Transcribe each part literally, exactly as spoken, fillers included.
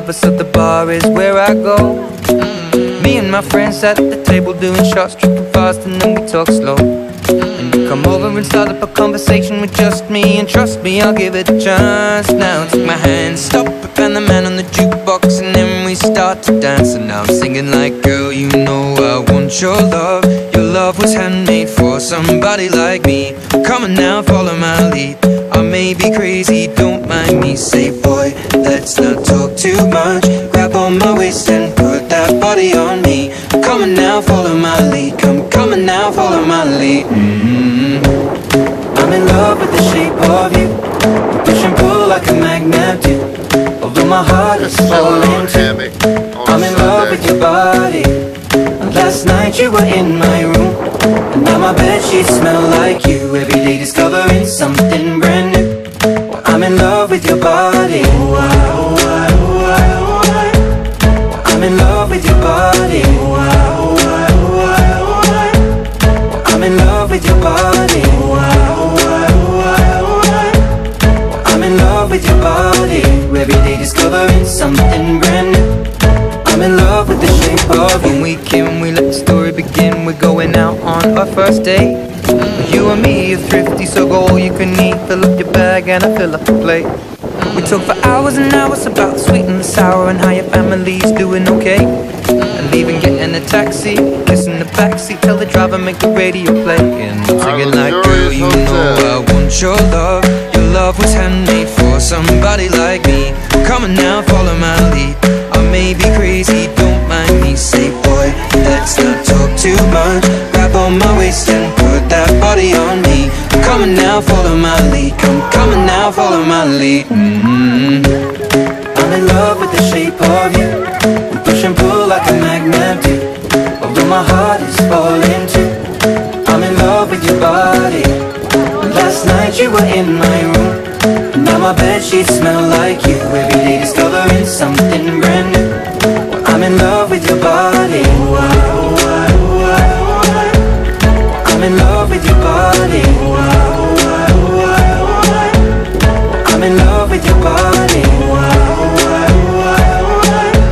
lovers, so the bar is where I go. Me and my friends at the table doing shots, tripping fast, and then we talk slow. And you come over and start up a conversation with just me, and trust me, I'll give it a chance. Now take my hand, stop it, and the man on the jukebox, and then we start to dance. And now I'm singing like, girl, you know I want your love. Your love was handmade for somebody like me. Come on now, follow my lead. I may be crazy, don't mind me. Say, boy, let's not talk too much. Grab on my waist and put that body on me. Come on now, follow my lead. Come, come on now, follow my lead. Mm-hmm. I'm in love with the shape of you. You push and pull like a magnet do. Although my heart is falling too. I'm in love with your body. And last night you were in my room, and now my bedsheets smell like you. Every day discovering something brand new. Well, I'm in love with your body. Oh, I, oh, I, oh, I, oh, I. Well, I'm in love with your body. Oh, I, oh, I, oh, I, oh, I. Well, I'm in love with your body. Oh, I, oh, I, oh, I, oh, I. Well, I'm in love with your body. Every day discovering something brand new. I'm in love with the shape of you. When we came, we let the story begin. We're going out on our first date. You and me are thrifty, so go all you can eat. Fill up your bag and I fill up the plate. We talk for hours and hours about the sweet and the sour, and how your family's doing okay. And even getting a taxi, kissing the backseat, tell the driver make the radio play. And I'm singing like, girl, you know I want your love. Your love was handmade for somebody like me. Come on now, follow my lead. I may be crazy, don't mind me. Say, boy, let's not talk too much. Grab on my waist and put that body on me. Come on now, follow my lead. Come, come on now, follow my lead. Mm-hmm. I'm in love with the shape of you. We push and pull like a magnet do. Although my heart is falling too. I'm in love with your body. Last night you were in my room, now my bedsheets smell like you. Every day discovering something brand new. Well, I'm in love with your body. Oh, I, oh, I, oh, I, oh, I. I'm in love with your body. Oh, I, oh, I, oh, I, oh, I. I'm in love with your body. Oh, I, oh, I, oh, I, oh,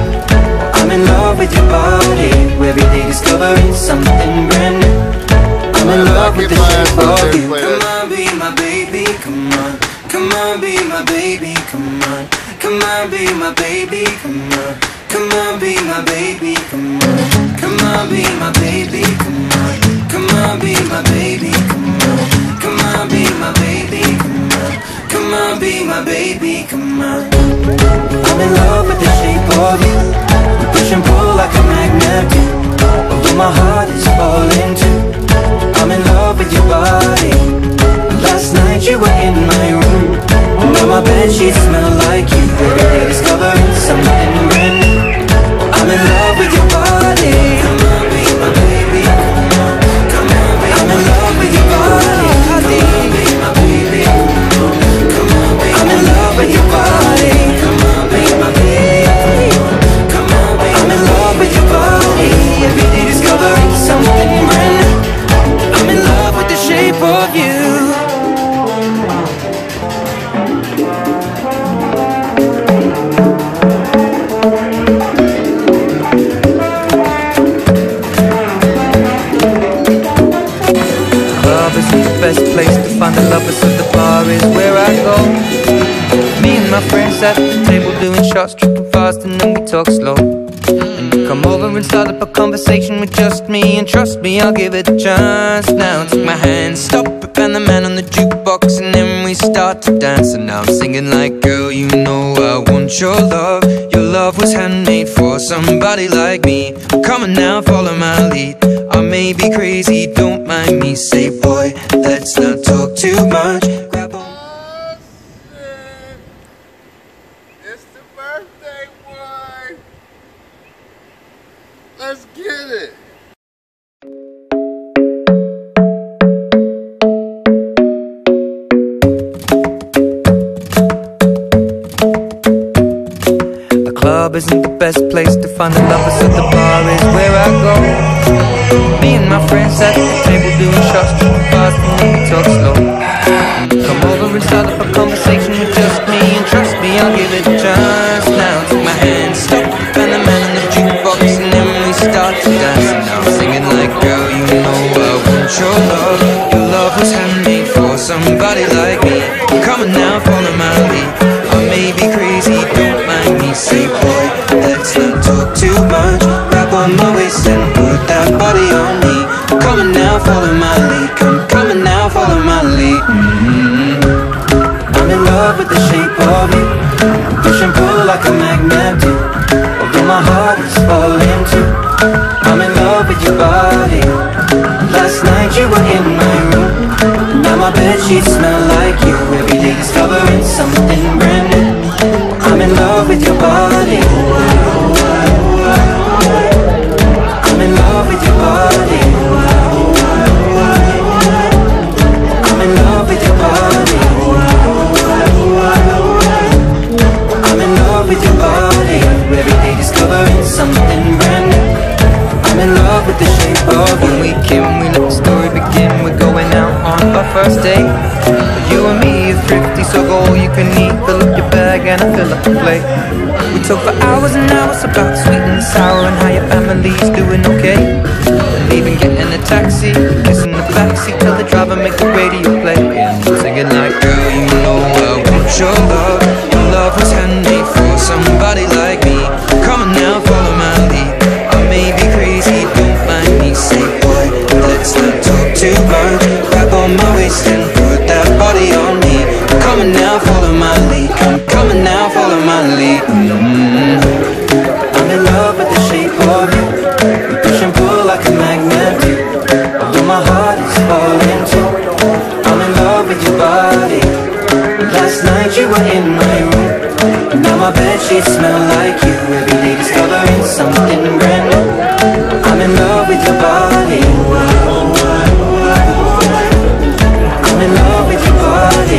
I. I'm in love with your body. Every day discovering something brand new. I'm in love with the shape of you. Come on, be my baby, come on. Come on, be my baby, come on. Come on, be my baby, come on. Come on, be my baby, come on. Come on, be my baby, come on. Come on, be my baby, come on. Come on, be my baby, come on. Come on, be my baby, come on. I'm in love with the shape of you. We push and pull like a magnet do. Although my heart is falling too. I'm in love with your body. Last night you were in my room, now my bedsheets smell like you. Every day discovering something brand new. I'm in love with your body. Come on, be my baby. Come on, come on, be I'm in love with your body. Come on, be my baby. Come on, be I'm in love with your body. Come on, be my baby. Come on, be I'm in love with your body. Every day discovering something brand new. I'm in love with the shape of you. Best place to find the lovers, so the bar is where I go. Me and my friends at the table doing shots, tripping fast, and then we talk slow. And you come over and start up a conversation with just me, and trust me, I'll give it a chance. Now take my hand, stop it, and the man on the jukebox, and then we start to dance. And now I'm singing like, girl, you know I want your love. Your love was handmade for somebody like me. Come on now, follow my lead. I may be crazy, don't mind me. Say, boy, let's not talk too much. Grab on. Oh, shit. It's the birthday boy. Let's get it. The club isn't the best place to find the lovers, so the bar is where I go. Me and my friends at the table doing shots, tripping fast, and then we talk slow. Come over and start up a conversation with just me, and trust me, I'll give it a chance. Now take my hand, start to dance. And now I'm singing like, girl, you know I want your love. Your love was handmade for somebody like me. Come on now, follow my lead. I may be crazy, don't mind me. Say, boy, let's not talk too much. Grab on my waist and put that body on me. Come on now, follow my lead. Come, come on now, follow my lead. Mm-hmm. I'm in love with the shape of you. Push and pull like a magnet do. Although my heart is falling too. I'm in love with your body. Last night you were in my room. Now my bedsheets smell like you. Every day discovering something brand new. I'm in love with your body. I'm in love with your body. I'm in love with your body. I'm in love with your body. Every day discovering something brand new. I'm in love with the shape of you. When we came, we let the story begin. We're going out on our first date. You and me are thrifty, so go all you can eat. Fill up your bag and I fill up the plate. We talk for hours and hours about sweet and sour and how your family's doing okay. And even getting a taxi, kissing the backseat, tell the driver make the radio play. And I'm singing like, girl, you know I want your love. Your love was handmade for somebody like me. Come on now, follow my lead. I may be crazy, don't mind me. Say, boy, let's not talk too much. Grab on my waist and put that body on me. Come on now, follow my lead. Come, come on now, follow my lead. Mm-hmm. I'm in love with the shape of you. We push and pull like a magnet do. Although my heart is falling too. I'm in love with your body. Last night you were in my room. Now my bedsheets smell like you. Every day discovering something brand new. I'm in love with your body. I'm in love with your body.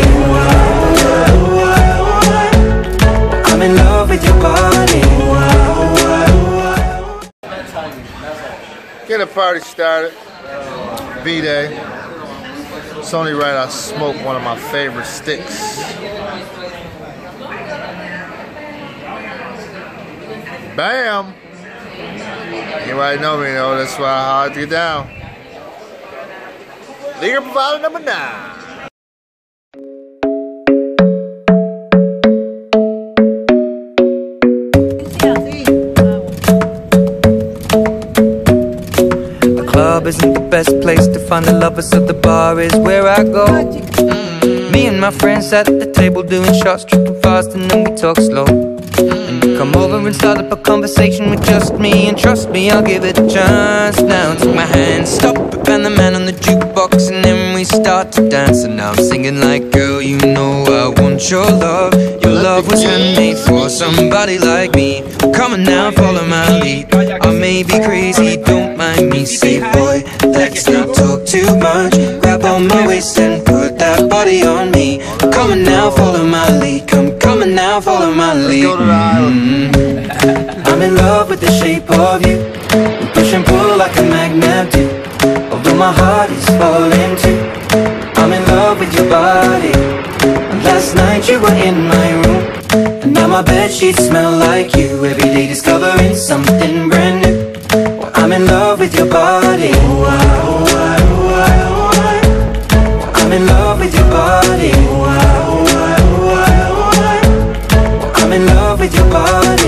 I'm in love with your body. Get a party started. B-Day. It's only right I smoke one of my favorite sticks. Bam! Anybody know me though, that's why I hard to get down. Leader provider number nine. The club isn't the best place to find the lovers, so the bar is where I go. Mm-hmm. Me and my friends at the table doing shots, tripping fast, and then we talk slow. And you come over and start up a conversation with just me, and trust me, I'll give it a chance. Now take my hand, stop it, and the man on the jukebox, and then we start to dance. And now I'm singing like, girl, you know I want your love. Your love was handmade for somebody like me. Come on now, follow my lead. I may be crazy, don't mind me. Say, boy, let's not talk too much. Grab on my waist and put that body on me. Come on now, follow my lead. Come, come on now, follow my lead. Mm-hmm. I'm in love with the shape of you. We push and pull like a magnet do. Although my heart is falling too. I'm in love with your body. Last night you were in my room. And now my bedsheets smell like you. Every day discovering something brand new. I'm in love with your body. I'm in love with your body. I'm in love with your body.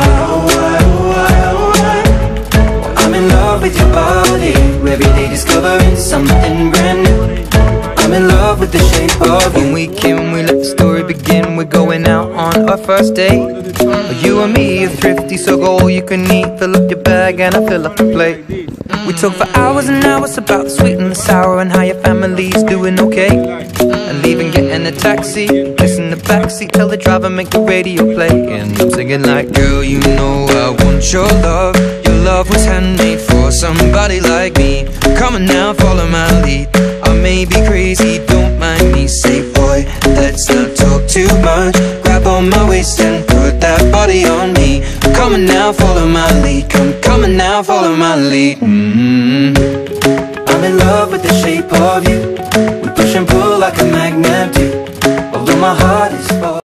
I'm in love with your body. Every day discovering something brand new. I'm in love with the shape of you. When we came, we let the story begin. We're going out on our first date. You and me are thrifty, so go all you can eat. Fill up your bag and I fill up the plate. We talk for hours and hours about the sweet and the sour and how your family's doing okay. And even getting a taxi, kissing the backseat, tell the driver make the radio play. And I'm singing like, girl, you know I want your love. Your love was handmade for somebody like me. Come on now, follow my lead. I may be crazy, don't mind me. Say, boy, let's not talk too much. Grab on my waist and put that body on me. Come on now, follow my lead. Come, come on now, follow my lead. Mm-hmm. I'm in love with the shape of you. We push and pull like a magnet do. Although my heart is full.